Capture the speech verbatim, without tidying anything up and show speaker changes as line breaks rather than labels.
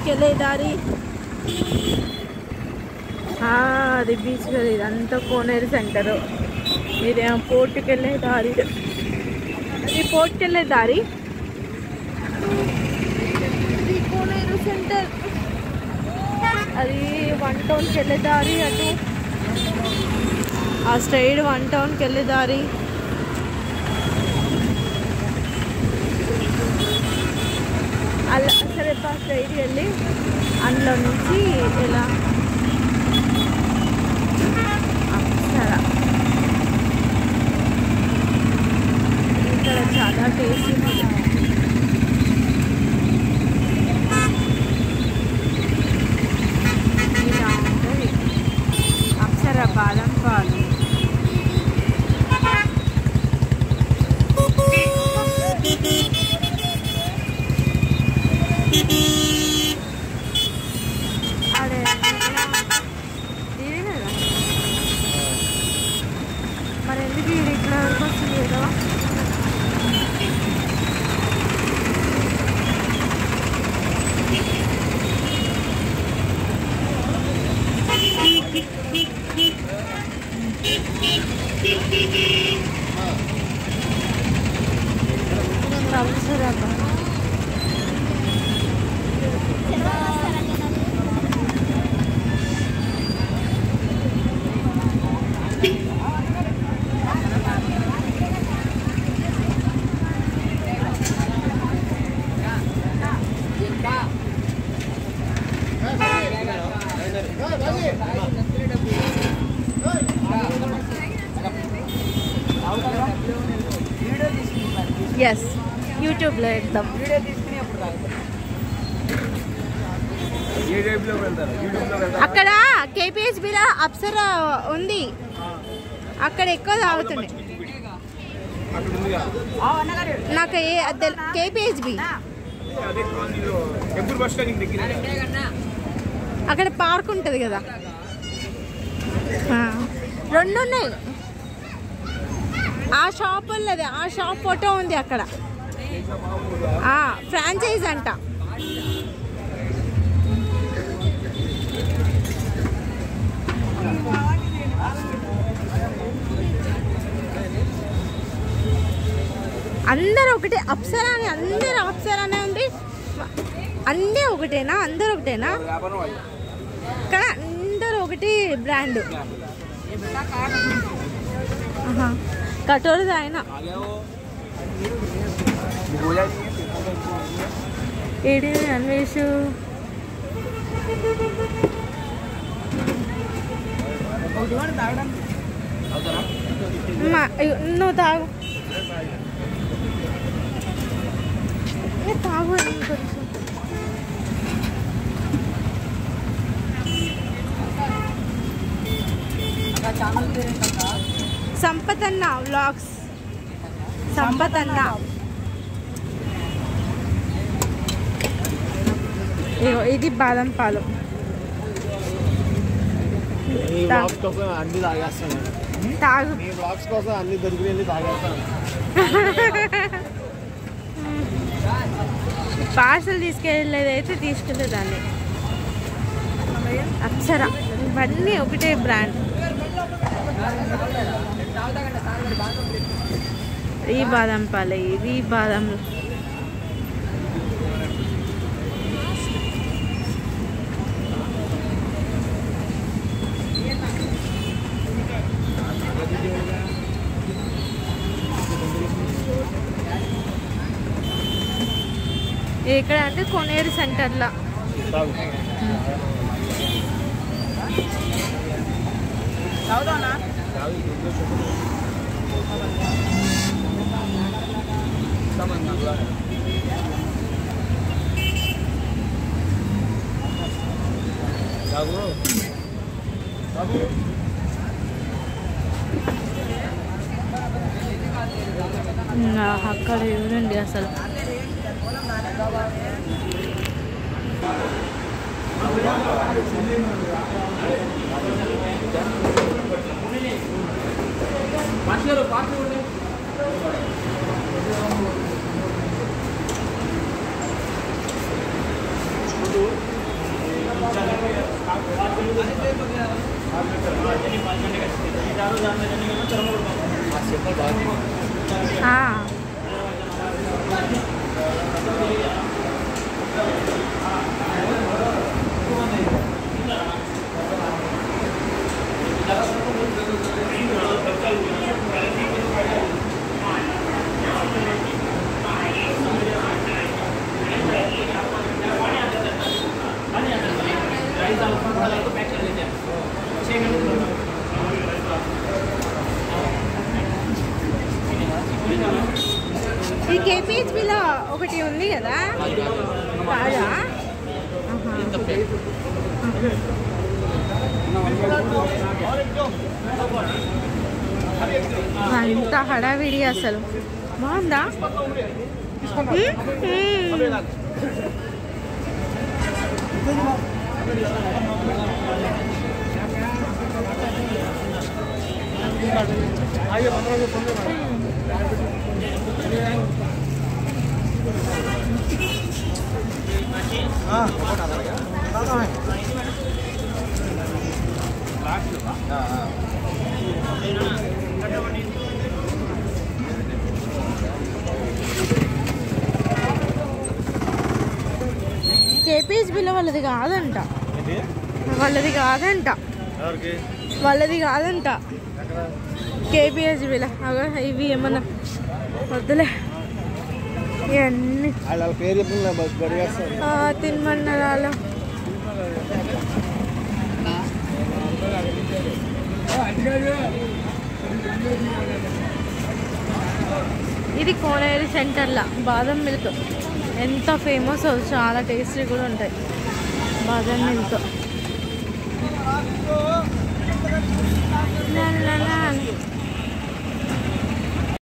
బీచ్కి వెళ్ళే దారి. అది బీచ్ కదా, ఇదంతా కోనేరు సెంటరు. ఇదేమో పోర్టుకి వెళ్ళే దారి. ఇది పోర్టుకి వెళ్ళే దారి, ఇది కోనేరు సెంటర్. అది వన్ టౌన్కి వెళ్ళే దారి. అటు ఆ స్ట్రైడ్ వన్ టౌన్కి వెళ్ళే దారి. అలా సరే స్ట్రైట్ వెళ్ళి అందులో నుంచి ఎలా అప్సరా. ఇక్కడ చాలా టేస్టీ ఇలా ఉంటుంది. అప్సరా బాదం పాలు. మరి ఎందుకు ఇట్లా వరకు వస్తుంది కదా. ఎస్, యూట్యూబ్లో వేద్దాం. అక్కడ కేపీహెచ్బిలో అప్సరా ఉంది, అక్కడ ఎక్కువ తాగుతుంది. నాకు కేపీహెచ్బి అక్కడ పార్క్ ఉంటుంది కదా, రెండు ఉన్నాయి. ఆ షాప్ ఉన్నది, ఆ షాప్ ఫోటో ఉంది అక్కడ. ఫ్రాంచైజ్ అంట. అందరూ ఒకటే అప్సరా అని, అందరూ అప్సరానే ఉంది. అన్నీ ఒకటేనా? అందరూ ఒకటేనా? కానీ అందరూ ఒకటి బ్రాండ్. కటోరీ ఆయన ఏడి అన్వేషు. నువ్వు తాగు, తాగు కొంచెం. సంపతన్న వ్లాగ్స్. సంపతన్న ఇది బాదం పాలు.
అన్ని తాగేస్తాను,
తాగు.
బ్లాగ్స్ కోసం అన్ని దొరికి తాగేస్తాను.
పార్సల్ తీసుకెళ్ళేదైతే తీసుకెళ్ళేదాన్ని. అప్సరా ఇవన్నీ ఒకటే బ్రాండ్. ఈ బాదం పాలే, ఇది బాదం. ఇక్కడ అంటే కోనేరు సెంటర్లో. అక్కడ చూడండి అసలు. हाँ ఈ కేపీహెచ్బిలో ఒకటి ఉంది కదా కాదా అంత హడావిడి అసలు బాగుందా కేపీహెచ్బిలో వాళ్ళది కాదంట వాళ్ళది కాదంట వాళ్ళది కాదంట కేపీహెచ్బిలో అగో ఇవి ఏమన్నా వద్దులే ఇవన్నీ తినమన్నారు వాళ్ళు ఇది కోనేరు సెంటర్లో బాదం మిల్క్ ఎంత ఫేమస్ చాలా టేస్టీ కూడా ఉంటాయి బాదం మిల్క్